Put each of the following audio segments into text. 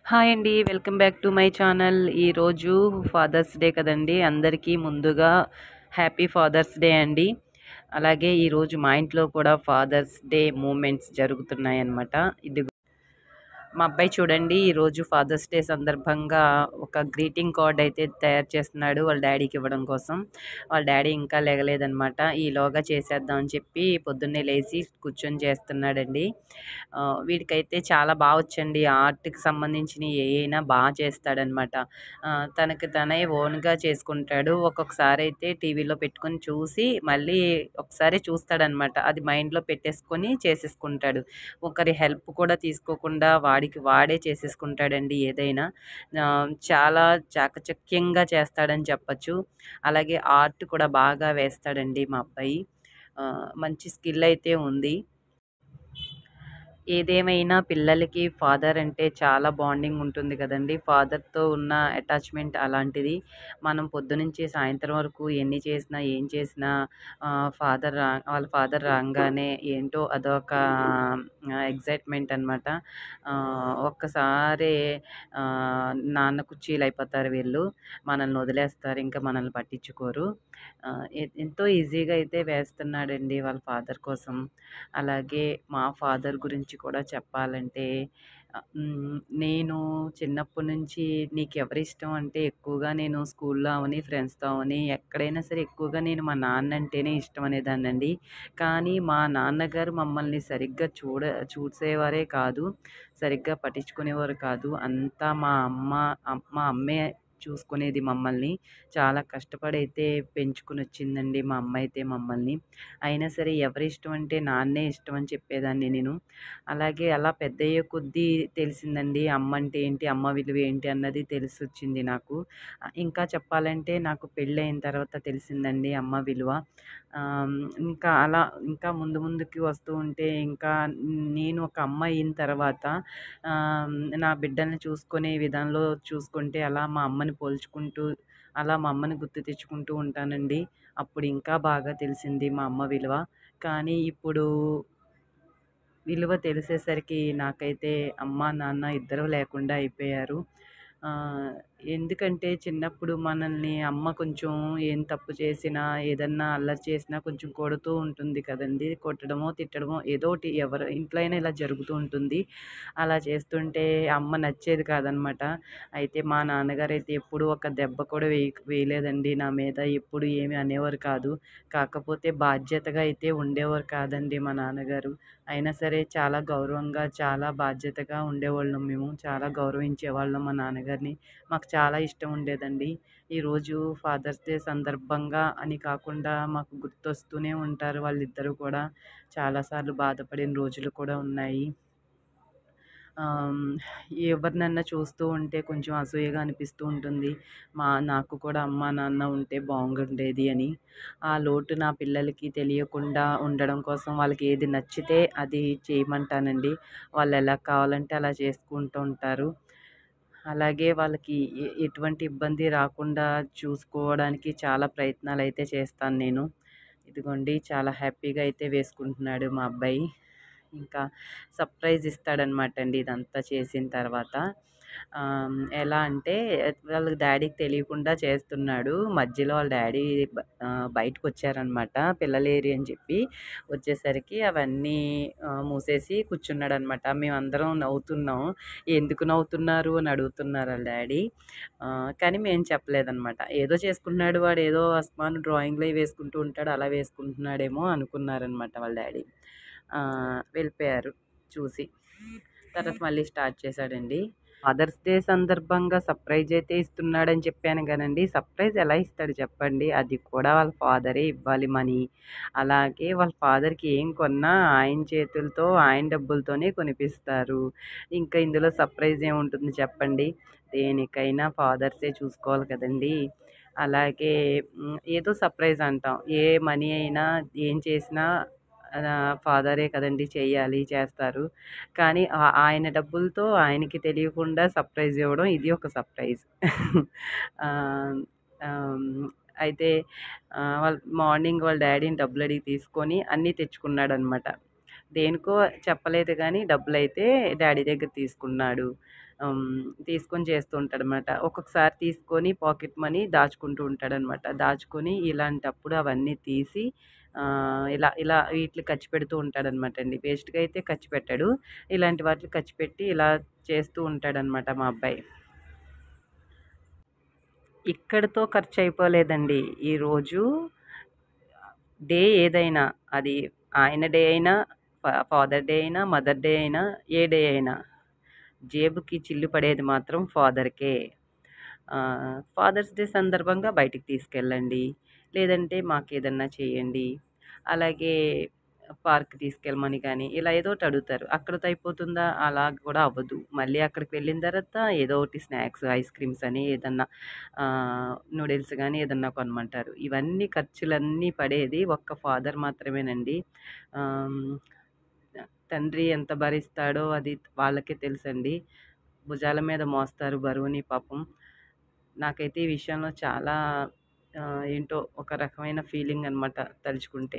Hi అండి. Welcome back to my channel. ఈరోజు father's day కదండీ! అందరికీ ముందుగా హ్యాపీ ఫాదర్స్ డే అండి. అలాగే ఈరోజు మా ఇంట్లో కూడా ఫాదర్స్ డే మూమెంట్స్ జరుగుతున్నాయన్నమాట. మా అబ్బాయి చూడండి ఈరోజు ఫాదర్స్ డే సందర్భంగా ఒక గ్రీటింగ్ కార్డ్ అయితే తయారు చేస్తున్నాడు వాళ్ళ డాడీకి ఇవ్వడం కోసం. వాళ్ళ డాడీ ఇంకా లెగలేదనమాట. ఈలోగా చేసేద్దాం అని చెప్పి పొద్దున్నే లేచి కూర్చొని చేస్తున్నాడండి. వీడికైతే చాలా బాగా వచ్చండి. ఆర్ట్‌కి సంబంధించినవి ఏయైనా బాగా చేస్తాడనమాట. తనకి తనే ఓన్‌గా చేసుకుంటాడు. ఒక్కొక్కసారి అయితే టీవీలో పెట్టుకొని చూసి మళ్ళీ ఒకసారి చూస్తాడనమాట. అది మైండ్‌లో పెట్టేసుకొని చేసేసుకుంటాడు. ఒకరి హెల్ప్ కూడా తీసుకోకుండా వాడికి వాడే చేసేసుకుంటాడండి ఏదైనా. చాలా చాకచక్యంగా చేస్తాడని చెప్పచ్చు. అలాగే ఆర్ట్ కూడా బాగా వేస్తాడండి మా అబ్బాయి. మంచి స్కిల్ అయితే ఉంది. ఏదేమైనా పిల్లలకి ఫాదర్ అంటే చాలా బాండింగ్ ఉంటుంది కదండీ! ఫాదర్‌తో ఉన్న అటాచ్‌మెంట్ అలాంటిది. మనం పొద్దునుంచి సాయంత్రం వరకు ఎన్ని చేసినా, ఏం చేసినా వాళ్ళ ఫాదర్ రాంగానే ఏంటో అదొక ఎక్సైట్‌మెంట్ అనమాట. ఒక్కసారే నాన్న కుర్చీలయిపోతారు వీళ్ళు. మనల్ని వదిలేస్తారు. ఇంకా మనల్ని పట్టించుకోరు. ఎంతో ఈజీగా అయితే వేస్తున్నాడండి వాళ్ళ ఫాదర్ కోసం. అలాగే మా ఫాదర్ గురించి కూడా చెప్పాలంటే నేను చిన్నప్పటి నుంచి నీకెవరిష్టం అంటే ఎక్కువగా నేను స్కూల్లో అవని, ఫ్రెండ్స్‌తో అవని ఎక్కడైనా సరే ఎక్కువగా నేను మా నాన్న అంటేనే ఇష్టం అనేదాన్నండి. కానీ మా నాన్నగారు మమ్మల్ని సరిగ్గా చూసేవారే కాదు. సరిగ్గా పట్టించుకునేవారు కాదు. అంతా మా అమ్మే చూసుకునేది మమ్మల్ని. చాలా కష్టపడైతే పెంచుకొనొచ్చిందండి మా అమ్మ అయితే మమ్మల్ని. అయినా సరే ఎవరిష్టం అంటే నాన్నే ఇష్టం అని చెప్పేదాన్ని నేను. అలాగే అలా పెద్దయ్యే కొద్దీ తెలిసిందండి అమ్మ అంటే ఏంటి, అమ్మ విలువ ఏంటి అన్నది తెలిసొచ్చింది నాకు. ఇంకా చెప్పాలంటే నాకు పెళ్ళయిన తర్వాత తెలిసిందండి అమ్మ విలువ. ఆహ్, ఇంకా అలా ఇంకా ముందు ముందుకి వస్తూ ఉంటే ఇంకా నేను ఒక అమ్మ అయిన తర్వాత ఆహ్, నా బిడ్డల్ని చూసుకునే విధానంలో చూసుకుంటే అలా మా అమ్మని పోల్చుకుంటూ అలా మా అమ్మని గుర్తు తెచ్చుకుంటూ ఉంటానండి. అప్పుడు ఇంకా బాగా తెలిసింది మా అమ్మ విలువ. కానీ ఇప్పుడు విలువ తెలిసేసరికి నాకైతే అమ్మ, నాన్న ఇద్దరూ లేకుండా అయిపోయారు. ఆహ్, ఎందుకంటే చిన్నప్పుడు మనల్ని అమ్మ కొంచెం ఏం తప్పు చేసినా, ఏదన్నా అల్లరి చేసినా కొంచెం కొడుతూ ఉంటుంది కదండీ! కొట్టడమో, తిట్టడమో ఏదోటి ఎవరి ఇంట్లో అయినా ఇలా జరుగుతూ ఉంటుంది. అలా చేస్తుంటే అమ్మ నచ్చేది కాదనమాట. అయితే మా నాన్నగారైతే ఎప్పుడూ ఒక దెబ్బ కూడా వేయలేదండి నా మీద. ఎప్పుడు ఏమి అనేవారు కాదు. కాకపోతే బాధ్యతగా అయితే ఉండేవారు కాదండి మా నాన్నగారు. అయినా సరే చాలా గౌరవంగా, చాలా బాధ్యతగా ఉండేవాళ్ళం మేము. చాలా గౌరవించేవాళ్ళం మా నాన్నగారిని. మాకు చాలా ఇష్టం ఉండేదండి. ఈరోజు ఫాదర్స్ డే సందర్భంగా అని కాకుండా మాకు గుర్తొస్తూనే ఉంటారు వాళ్ళిద్దరూ కూడా. చాలా సార్లు బాధపడిన రోజులు కూడా ఉన్నాయి. ఆహ్, ఎవరినన్నా చూస్తూ ఉంటే కొంచెం అసూయగా అనిపిస్తూ ఉంటుంది. నాకు కూడా అమ్మా, నాన్న ఉంటే బాగుండేది అని. ఆ లోటు నా పిల్లలకి తెలియకుండా ఉండడం కోసం వాళ్ళకి ఏది నచ్చితే అది చేయమంటానండి. వాళ్ళు ఎలా కావాలంటే అలా చేసుకుంటూ ఉంటారు. అలాగే వాళ్ళకి ఎటువంటి ఇబ్బంది రాకుండా చూసుకోవడానికి చాలా ప్రయత్నాలైతే చేస్తాను నేను. ఇదిగోండి చాలా హ్యాపీగా అయితే వేసుకుంటున్నాడు మా అబ్బాయి. ఇంకా సర్ప్రైజ్ ఇస్తాడనమాట అండి ఇదంతా చేసిన తర్వాత. ఎలా అంటే వాళ్ళ డ్యాడీకి తెలియకుండా చేస్తున్నాడు. మధ్యలో వాళ్ళ డ్యాడీ బయటకొచ్చారనమాట. పిల్లల ఏరియా అని చెప్పి. వచ్చేసరికి అవన్నీ మూసేసి కూర్చున్నాడనమాట. మేమందరం నవ్వుతున్నాం. ఎందుకు నవ్వుతున్నారు అని అడుగుతున్నారు ఆళ్ళ డ్యాడీ. కానీ మేము చెప్పలేదనమాట. ఏదో చేసుకుంటున్నాడు వాడేదో అస్తమాను డ్రాయింగ్‌లయి వేసుకుంటూ ఉంటాడు. అలా వేసుకుంటున్నాడేమో అనుకున్నారనమాట వాళ్ళ డ్యాడీ. వెళ్ళిపోయారు చూసి. తర్వాత మళ్ళీ స్టార్ట్ చేశాడండి. ఫాదర్స్ డే సందర్భంగా సర్ప్రైజ్ అయితే ఇస్తున్నాడని చెప్పాను గానండి. సర్ప్రైజ్ ఎలా ఇస్తాడు చెప్పండి? అది కూడా వాళ్ళ ఫాదరే ఇవ్వాలి మనీ. అలాగే వాళ్ళ ఫాదర్‌కి ఏం కొన్నా ఆయన చేతులతో, ఆయన డబ్బులతోనే కొనిపిస్తారు. ఇంకా ఇందులో సర్ప్రైజ్ ఏముంటుంది చెప్పండి? దేనికైనా ఫాదర్సే చూసుకోవాలి కదండీ! అలాగే ఏదో సర్ప్రైజ్ అంటాం. ఏ మనీ అయినా, ఏం చేసినా ఫాదరే కదండీ చెయ్యాలి, చేస్తారు. కానీ ఆయన డబ్బులతో ఆయనకి తెలియకుండా సర్ప్రైజ్ ఇవ్వడం ఇది ఒక సర్ప్రైజ్. ఆహ్, ఆహ్, అయితే మార్నింగ్ వాళ్ళ డ్యాడీని డబ్బులడిగి తీసుకొని అన్నీ తెచ్చుకున్నాడనమాట. దేనికో చెప్పలేదు గానీ డబ్బులైతే డ్యాడీ దగ్గర తీసుకున్నాడు. తీసుకొని చేస్తూ ఉంటాడనమాట. ఒక్కొక్కసారి తీసుకొని పాకెట్ మనీ దాచుకుంటూ ఉంటాడనమాట. దాచుకొని ఇలాంటప్పుడు అవన్నీ తీసి ఇలా ఇలా వీటిలకి ఖర్చు పెడుతూ ఉంటాడనమాట అండి. వేస్ట్‌గా అయితే ఖర్చు పెట్టడు. ఇలాంటి వాటికి ఖర్చు పెట్టి ఇలా చేస్తూ ఉంటాడనమాట మా అబ్బాయి. ఇక్కడితో ఖర్చయిపోలేదండి. ఈరోజు డే ఏదైనా అది ఆయన డే అయినా, ఫాదర్ డే అయినా, మదర్ డే అయినా, ఏ డే అయినా జేబుకి చిల్లు పడేది మాత్రం ఫాదర్‌కే. ఫాదర్స్ డే సందర్భంగా బయటికి తీసుకెళ్ళండి. లేదంటే మాకేదన్నా చేయండి. అలాగే పార్క్ తీసుకెళ్ళమని గానీ, ఇలా ఏదోకటి అడుగుతారు. అక్కడితో అయిపోతుందా? అలా కూడా అవ్వదు. మళ్ళీ అక్కడికి వెళ్ళిన తర్వాత ఏదో ఒకటి స్నాక్స్, ఐస్ క్రీమ్స్ అని ఏదన్నా నూడిల్స్ గానీ ఏదన్నా కొనమంటారు. ఇవన్నీ ఖర్చులన్నీ పడేది ఒక్క ఫాదర్ మాత్రమేనండి. ఆహ్, తండ్రి ఎంత భరిస్తాడో అది వాళ్ళకే తెలుసండి. భుజాల మీద మోస్తారు బరువుని పాపం. నాకైతే ఈ విషయంలో చాలా ఏంటో ఒక రకమైన ఫీలింగ్ అనమాట తలుచుకుంటే.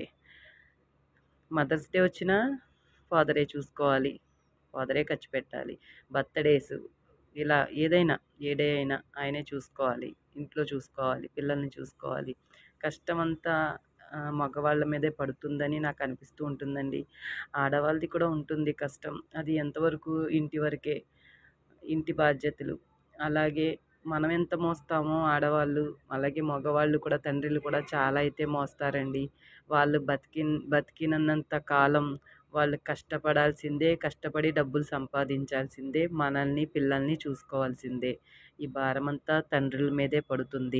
మదర్స్ డే వచ్చినా ఫాదరే చూసుకోవాలి. ఫాదరే ఖర్చు పెట్టాలి. బర్త్‌డేస్ ఇలా ఏదైనా ఏ డే అయినా ఆయనే చూసుకోవాలి. ఇంట్లో చూసుకోవాలి. పిల్లల్ని చూసుకోవాలి. కష్టమంతా మగవాళ్ళ మీదే పడుతుందని నాకనిపిస్తూ ఉంటుందండి. ఆడవాళ్ళది కూడా ఉంటుంది కష్టం. అది ఎంతవరకు ఇంటి వరకే. ఇంటి బాధ్యతలు. అలాగే మనం ఎంత మోస్తామో ఆడవాళ్ళు, అలాగే మగవాళ్ళు కూడా తండ్రులు కూడా చాలా అయితే మోస్తారండి. వాళ్ళు బతికినన్నంత కాలం వాళ్ళు కష్టపడాల్సిందే, కష్టపడి డబ్బులు సంపాదించాల్సిందే, మనల్ని, పిల్లల్ని చూసుకోవాల్సిందే. ఈ భారమంతా తండ్రుల మీదే పడుతుంది.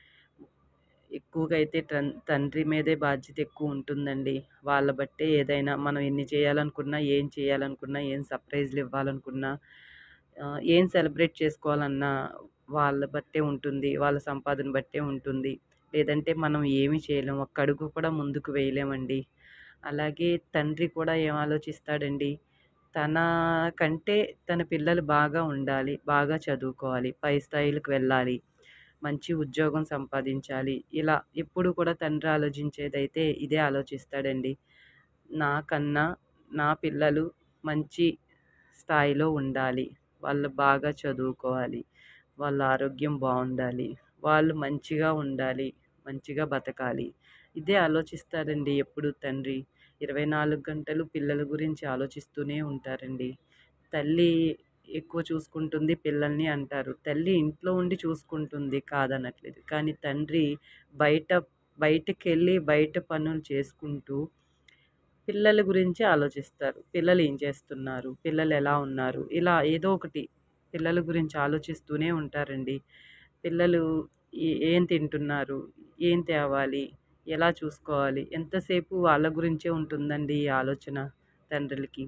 ఎక్కువగా అయితే తండ్రి మీదే బాధ్యత ఎక్కువుంటుందండి. వాళ్ళ బట్టే ఏదైనా మనం ఎన్ని చేయాలనుకున్నా, ఏం చేయాలనుకున్నా, ఏం సర్ప్రైజ్‌లు ఇవ్వాలనుకున్నా, ఏం సెలబ్రేట్ చేసుకోవాలన్నా వాళ్ళ బట్టే ఉంటుంది. వాళ్ళ సంపాదన బట్టే ఉంటుంది. లేదంటే మనం ఏమి చేయలేం. ఒక్క అడుగు కూడా ముందుకు వేయలేమండి. అలాగే తండ్రి కూడా ఏం ఆలోచిస్తాడండి, తన కంటే తన పిల్లలు బాగా ఉండాలి, బాగా చదువుకోవాలి, పై స్థాయిలకు వెళ్ళాలి, మంచి ఉద్యోగం సంపాదించాలి. ఇలా ఎప్పుడు కూడా తండ్రి ఆలోచించేదైతే ఇదే ఆలోచిస్తాడండి. నాకన్నా నా పిల్లలు మంచి స్థాయిలో ఉండాలి. వాళ్ళు బాగా చదువుకోవాలి. వాళ్ళ ఆరోగ్యం బావుండాలి. వాళ్ళు మంచిగా ఉండాలి. మంచిగా బతకాలి. ఇదే ఆలోచిస్తారండి ఎప్పుడు తండ్రి. 24 గంటలు పిల్లల గురించి ఆలోచిస్తూనే ఉంటారండి. తల్లి ఎక్కువ చూసుకుంటుంది పిల్లల్ని అంటారు. తల్లి ఇంట్లో ఉండి చూసుకుంటుంది కాదనట్లేదు. కానీ తండ్రి బయట బయటకెళ్ళి బయట పనులు చేసుకుంటూ పిల్లల గురించి ఆలోచిస్తారు. పిల్లలు ఏం చేస్తున్నారు? పిల్లలు ఎలా ఉన్నారు? ఇలా ఏదో ఒకటి పిల్లల గురించి ఆలోచిస్తూనే ఉంటారండి. పిల్లలు ఏం తింటున్నారు? ఏం తేవాలి? ఎలా చూసుకోవాలి? ఎంతసేపు వాళ్ళ గురించే ఉంటుందండి ఈ ఆలోచన తండ్రులకి.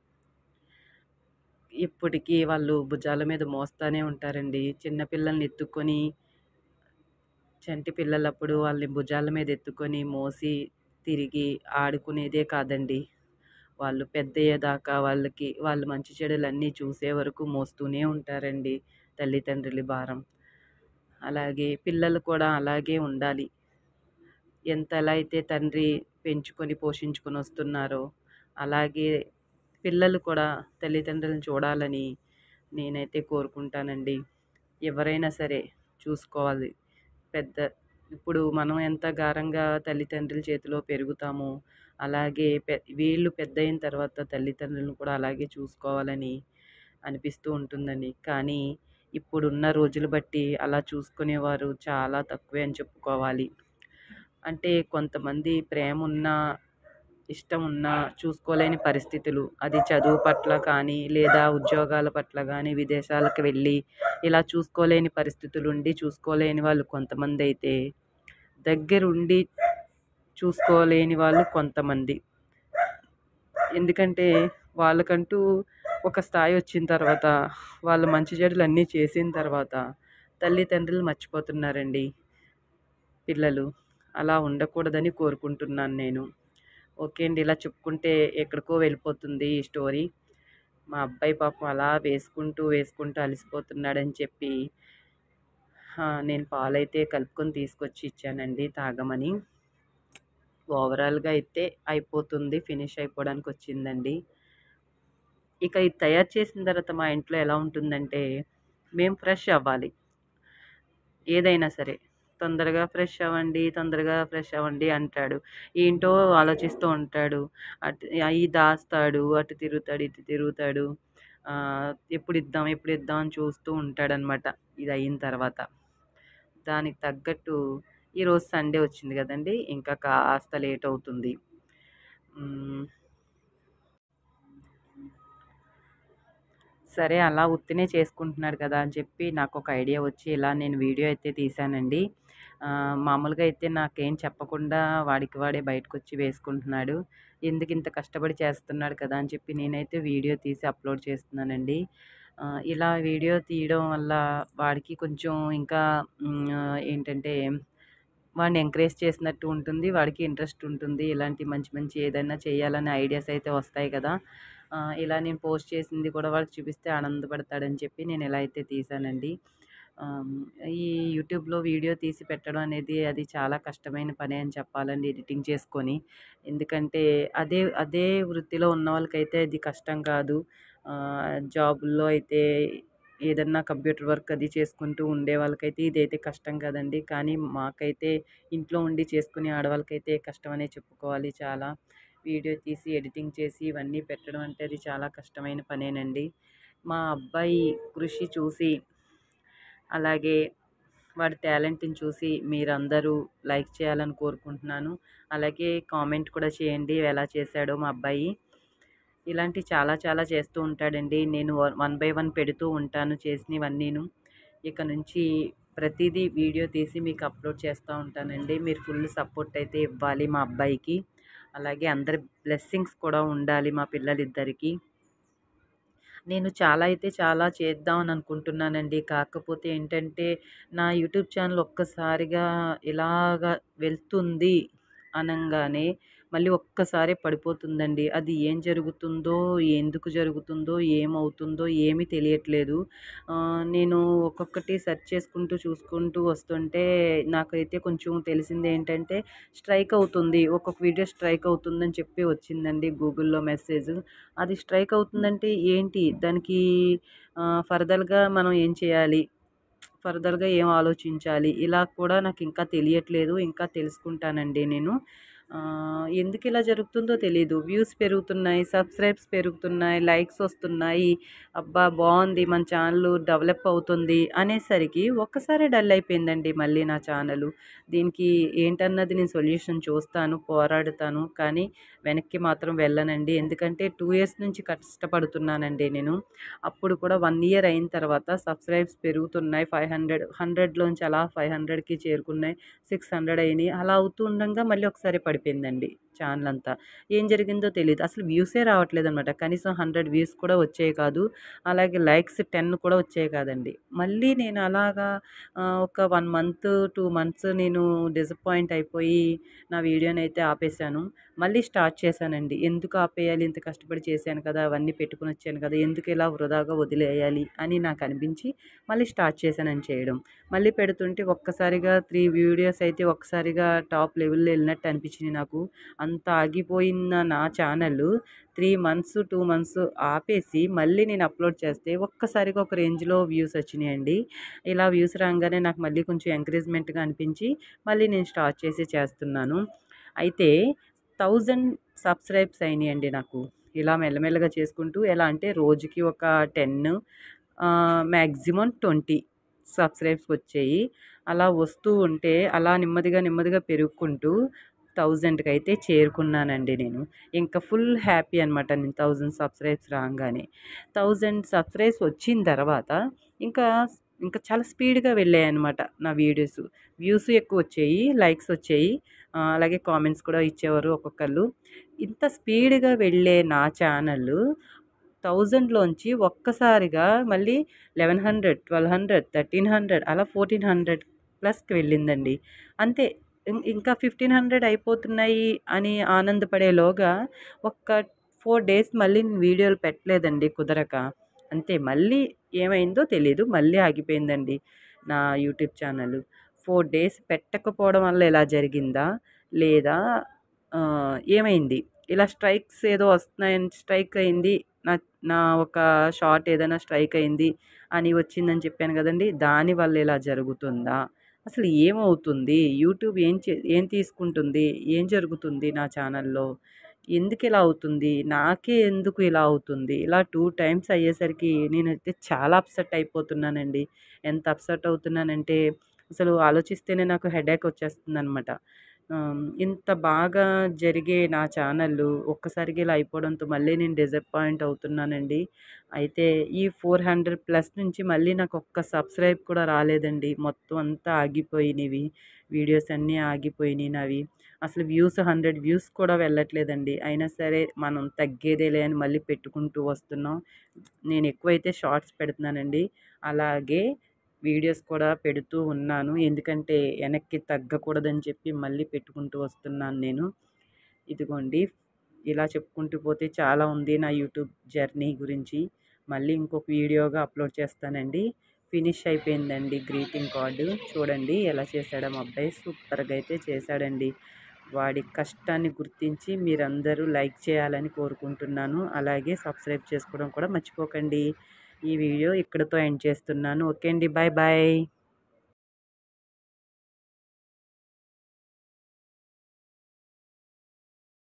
ఇప్పటికి వాళ్ళు భుజాల మీద మోస్తానే ఉంటారండి. చిన్న పిల్లల్ని ఎత్తుకొని చంటి పిల్లలప్పుడు వాళ్ళని భుజాల మీద ఎత్తుకొని మోసి తిరిగి ఆడుకునేదే కాదండి. వాళ్ళు పెద్దయ్యేదాకా వాళ్ళు మంచి చెడులన్నీ చూసే వరకు మోస్తూనే ఉంటారండి తల్లిదండ్రుల భారం. అలాగే పిల్లలు కూడా అలాగే ఉండాలి. ఎలా అయితే తండ్రి పెంచుకొని, పోషించుకొనొస్తున్నారో, అలాగే పిల్లలు కూడా తల్లిదండ్రులను చూడాలని నేనైతే కోరుకుంటానండి. ఎవరైనా సరే చూసుకోవాలి. పెద్ద ఇప్పుడు మనం ఎంత గారంగా తల్లిదండ్రుల చేతిలో పెరుగుతామో, అలాగే వీళ్ళు పెద్దయిన తర్వాత తల్లిదండ్రులను కూడా అలాగే చూసుకోవాలని అనిపిస్తూ ఉంటుందండి. కానీ ఇప్పుడున్న రోజులు బట్టి అలా చూసుకునేవారు చాలా తక్కువే అని చెప్పుకోవాలి. అంటే కొంతమంది ప్రేమున్నా, ఇష్టమున్నా చూసుకోలేని పరిస్థితులు. అది చదువు పట్ల కానీ, లేదా ఉద్యోగాల పట్ల గానీ, విదేశాలకు వెళ్ళి ఇలా చూసుకోలేని పరిస్థితులుండి చూసుకోలేని వాళ్ళు కొంతమందైతే, దగ్గరుండి చూసుకోలేని వాళ్ళు కొంతమంది. ఎందుకంటే వాళ్ళకంటూ ఒక స్థాయొచ్చిన తర్వాత, వాళ్ళు మంచి చెడులన్నీ చేసిన తర్వాత, తల్లిదండ్రులు మర్చిపోతున్నారండి పిల్లలు. అలా ఉండకూడదని కోరుకుంటున్నాను నేను. ఓకే అండి. ఇలా చెప్పుకుంటే ఎక్కడికో వెళ్ళిపోతుంది ఈ స్టోరీ. మా అబ్బాయి పాపం అలా వేసుకుంటూ, వేసుకుంటూ అలసిపోతున్నాడని చెప్పి నేను పాలైతే కలుపుకొని తీసుకొచ్చి ఇచ్చానండి తాగమని. ఓవరాల్‌గా అయితే అయిపోతుంది. ఫినిష్ అయిపోవడానికొచ్చిందండి. ఇక ఇది తయారు చేసిన తర్వాత మా ఇంట్లో ఎలా ఉంటుందంటే, మేము ఫ్రెష్ అవ్వాలి. ఏదైనా సరే. తొందరగా ఫ్రెష్ అవ్వండి అంటాడు. ఏంటో ఆలోచిస్తూ ఉంటాడు. అయి దాస్తాడు. అటు తిరుగుతాడు, ఇటు తిరుగుతాడు. ఎప్పుడిద్దాం అని చూస్తూ ఉంటాడనమాట. ఇదయిన తర్వాత. దానికి తగ్గట్టు ఈరోజు సండే వచ్చింది గదండీ! ఇంకా కాస్త లేటవుతుంది. హ్మ్. సరే అలా ఉత్తినే చేసుకుంటున్నాడు కదా అని చెప్పి నాకొక ఐడియా వచ్చి ఇలా నేను వీడియో అయితే తీశానండి. మామూలుగా అయితే నాకేం చెప్పకుండా వాడికి వాడే బయటకొచ్చి వేసుకుంటున్నాడు. ఎందుకింత కష్టపడి చేస్తున్నాడు కదా అని చెప్పి నేనైతే వీడియో తీసి అప్‌లోడ్ చేస్తున్నానండి. ఇలా వీడియో తీయడం వల్ల వాడికి కొంచెం ఇంకా ఏంటంటే వాడిని ఎంకరేజ్ చేసినట్టు ఉంటుంది. వాడికి ఇంట్రెస్ట్ ఉంటుంది. ఇలాంటి మంచి మంచి ఏదైనా చేయాలనే ఐడియాస్ అయితే వస్తాయి కదా! ఇలా నేను పోస్ట్ చేసింది కూడా వాడికి చూపిస్తే ఆనందపడతాడని చెప్పి నేను ఇలా అయితే తీశానండి. ఆహ్, ఈ యూట్యూబ్‌లో వీడియో తీసి పెట్టడం అనేది అది చాలా కష్టమైన పనే అని చెప్పాలండి ఎడిటింగ్ చేసుకొని. ఎందుకంటే అదే అదే వృత్తిలో ఉన్నవాళ్ళకైతే అది కష్టం కాదు. జాబుల్లో అయితే ఏదన్నా కంప్యూటర్ వర్క్ అది చేసుకుంటూ ఉండే వాళ్ళకైతే ఇదైతే కష్టం కదండీ! కానీ మాకైతే ఇంట్లో ఉండి చేసుకునే ఆడవాళ్ళకైతే కష్టమనే చెప్పుకోవాలి చాలా. వీడియో తీసి, ఎడిటింగ్ చేసి ఇవన్నీ పెట్టడం అంటే అది చాలా కష్టమైన పనేనండి. మా అబ్బాయి కృషి చూసి, అలాగే వాడి టాలెంట్‌ని చూసి మీరందరూ లైక్ చేయాలని కోరుకుంటున్నాను. అలాగే కామెంట్ కూడా చేయండి ఎలా చేశాడో మా అబ్బాయి. ఇలాంటివి చాలా చాలా చేస్తూ ఉంటాడండి. నేను వన్ బై వన్ పెడుతూ ఉంటాను చేసినవన్నీను. ఇక నుంచి ప్రతీదీ వీడియో తీసి మీకు అప్‌లోడ్ చేస్తా ఉంటానండి. మీరు ఫుల్ సపోర్ట్ అయితే ఇవ్వాలి మా అబ్బాయికి. అలాగే అందరి బ్లెస్సింగ్స్ కూడా ఉండాలి మా పిల్లలిద్దరికీ. నేను చాలా అయితే చాలా చేద్దామని అనుకుంటున్నానండి. కాకపోతే ఏంటంటే, నా యూట్యూబ్ ఛానెల్ ఒక్కసారిగా ఇలాగా వెళ్తుంది అనంగానే, మళ్ళీ ఒక్కసారే పడిపోతుందండి. అది ఏం జరుగుతుందో, ఎందుకు జరుగుతుందో, ఏమవుతుందో ఏమీ తెలియట్లేదు. నేను ఒక్కొక్కటి సెర్చ్ చేసుకుంటూ, చూసుకుంటూ వస్తుంటే, నాకైతే కొంచెం తెలిసిందేంటంటే, స్ట్రైక్ అవుతుంది. ఒక్కొక్క వీడియో స్ట్రైక్ అవుతుందని చెప్పి వచ్చిందండి గూగుల్‌లో మెసేజు. అది స్ట్రైక్ అవుతుందంటే ఏంటి? దానికి ఫర్దర్‌గా మనం ఏం చేయాలి? ఫర్దర్‌గా ఏం ఆలోచించాలి? ఇలా కూడా నాకింకా తెలియట్లేదు. ఇంకా తెలుసుకుంటానండి నేను. ఎందుకిలా జరుగుతుందో తెలీదు. వ్యూస్ పెరుగుతున్నాయి, సబ్‌స్క్రైబ్స్ పెరుగుతున్నాయి, లైక్స్ వస్తున్నాయి. అబ్బా! బావుంది మన ఛానెలు డెవలప్ అవుతుంది అనేసరికి ఒక్కసారే డల్ అయిపోయిందండి మళ్ళీ నా ఛానెలు. దీనికి ఏంటన్నది నేను సొల్యూషన్ చూస్తాను, పోరాడుతాను. కానీ వెనక్కి మాత్రం వెళ్ళనండి. ఎందుకంటే 2 ఇయర్స్ నుంచి కష్టపడుతున్నానండి నేను. అప్పుడు కూడా 1 ఇయర్ అయిన తర్వాత సబ్‌స్క్రైబ్స్ పెరుగుతున్నాయి. 500 100లోంచి అలా 500కి చేరుకున్నాయి. 600 అయినియి. అలా అవుతూ ఉండంగా మళ్ళీ ఒకసారి పడిపోయిందండి ఛానెల్ అంతా. ఏం జరిగిందో తెలీదు. అసలు వ్యూసే రావట్లేదనమాట. కనీసం 100 వ్యూస్ కూడా వచ్చేవి కాదు. అలాగే లైక్స్ 10 కూడా వచ్చేవి కాదండి. మళ్ళీ నేను అలాగా ఒక 1 మంత్, 2 మంత్స్ నేను డిసప్పాయింట్ అయిపోయి నా వీడియోనైతే ఆపేశాను. మళ్ళీ స్టార్ట్ చేశానండి. ఎందుకు ఆపేయాలి? ఇంత కష్టపడి చేశాను కదా! అవన్నీ పెట్టుకొనొచ్చాను కదా! ఎందుకు ఇలా వృధాగా వదిలేయాలి అని నాకనిపించి మళ్ళీ స్టార్ట్ చేశానండి చేయడం. మళ్ళీ పెడుతుంటే ఒక్కసారిగా 3 వీడియోస్ అయితే ఒక్కసారిగా టాప్ లెవెల్‌లో ఎళ్ళినట్టు అనిపించినియి నాకు. అంత ఆగిపోయిన నా ఛానలు 3 మంత్స్, 2 మంత్స్ ఆపేసి మళ్ళీ నేను అప్‌లోడ్ చేస్తే ఒక్కసారిగా ఒక రేంజ్‌లో వ్యూస్ వచ్చినియండి. ఇలా వ్యూస్ రాంగానే నాకు మళ్ళీ కొంచెం ఎంకరేజ్‌మెంట్‌గా అనిపించి మళ్ళీ నేను స్టార్ట్ చేసి చేస్తున్నాను. అయితే 1000 సబ్‌స్క్రైబ్స్ అయినియండి నాకు. ఇలా మెల్లమెల్లగా చేసుకుంటూ ఎలా అంటే రోజుకి ఒక 10 మాక్సిమం 20 సబ్‌స్క్రైబ్స్ వచ్చేయి. అలా వస్తూ ఉంటే అలా నెమ్మదిగా నెమ్మదిగా పెరుగుకుంటూ 1000కైతే చేరుకున్నానండి నేను. ఇంకా ఫుల్ హ్యాపీ అనమాట నేను 1000 సబ్‌స్క్రైబ్స్ రాంగానే. 1000 సబ్‌స్క్రైబ్స్ వచ్చిన తర్వాత ఇంకా ఇంకా చాలా స్పీడ్‌గా వెళ్ళాయన్నమాట నా వీడియోస్. వ్యూస్ ఎక్కువొచ్చాయి, లైక్స్ వచ్చాయి. అలాగే కామెంట్స్ కూడా ఇచ్చేవారు ఒక్కొక్కళ్ళు. ఇంత స్పీడ్‌గా వెళ్ళే నా ఛానలు 1000లోంచి ఒక్కసారిగా మళ్ళీ 1100, 1200, 1300 అలా 1400 ప్లస్‌కి వెళ్ళిందండి. అంతే. ఇంకా 1500 అయిపోతున్నాయి అని ఆనందపడేలోగా ఒక్క 4 డేస్ మళ్ళీ నేను వీడియోలు పెట్టలేదండి కుదరక. అంతే మళ్ళీ ఏమైందో తెలీదు. మళ్ళీ ఆగిపోయిందండి నా యూట్యూబ్ ఛానలు. 4 డేస్ పెట్టకపోవడం వల్ల ఇలా జరిగిందా? లేదా ఏమైంది? ఇలా స్ట్రైక్స్ ఏదో వస్తున్నాయని స్ట్రైక్ అయింది. నా నా ఒక షాట్ ఏదైనా స్ట్రైక్ అయింది అని వచ్చిందని చెప్పాను గదండీ! దానివల్ల ఇలా జరుగుతుందా? అసలు ఏమవుతుంది? యూట్యూబ్ ఏం తీసుకుంటుంది? ఏం జరుగుతుంది నా ఛానల్‌లో? ఎందుకిలా అవుతుంది? నాకే ఎందుకు ఇలా అవుతుంది? ఇలా 2 టైమ్స్ అయ్యేసరికి నేనైతే చాలా అప్‌సెట్ అయిపోతున్నానండి. ఎంత అప్‌సెట్ అవుతున్నానంటే అసలు ఆలోచిస్తేనే నాకు హెడేక్ వచ్చేస్తుందనమాట. ఇంత బాగా జరిగే నా ఛానల్లు ఒక్కసారిగా ఇలా అయిపోవడంతో మళ్ళీ నేను డిసప్పాయింట్ అవుతున్నానండి. అయితే ఈ 400 ప్లస్ నుంచి మళ్ళీ నాకొక్క సబ్‌స్క్రైబ్ కూడా రాలేదండి. మొత్తం అంతా ఆగిపోయినివి. వీడియోస్ అన్నీ ఆగిపోయినియి నావి. అసలు వ్యూస్ 100 వ్యూస్ కూడా వెళ్ళట్లేదండి. అయినా సరే మనం తగ్గేదేలే అని మళ్ళీ పెట్టుకుంటూ వస్తున్నాం. నేను ఎక్కువైతే షార్ట్స్ పెడుతున్నానండి. అలాగే వీడియోస్ కూడా పెడుతూ ఉన్నాను. ఎందుకంటే వెనక్కి తగ్గకూడదని చెప్పి మళ్ళీ పెట్టుకుంటూ వస్తున్నాను నేను. ఇదిగోండి ఇలా చెప్పుకుంటూ పోతే చాలా ఉంది నా యూట్యూబ్ జర్నీ గురించి. మళ్ళీ ఇంకొక వీడియోగా అప్‌లోడ్ చేస్తానండి. ఫినిష్ అయిపోయిందండి గ్రీటింగ్ కార్డ్. చూడండి ఎలా చేశాడో మా అబ్బాయి. సూపర్‌గా అయితే చేశాడండి. వాడి కష్టాన్ని గుర్తించి మీరందరూ లైక్ చేయాలని కోరుకుంటున్నాను. అలాగే సబ్స్క్రైబ్ చేసుకోవడం కూడా మర్చిపోకండి. ఈ వీడియో ఇక్కడితో ఎండ్ చేస్తున్నాను. ఓకే అండి. Bye bye.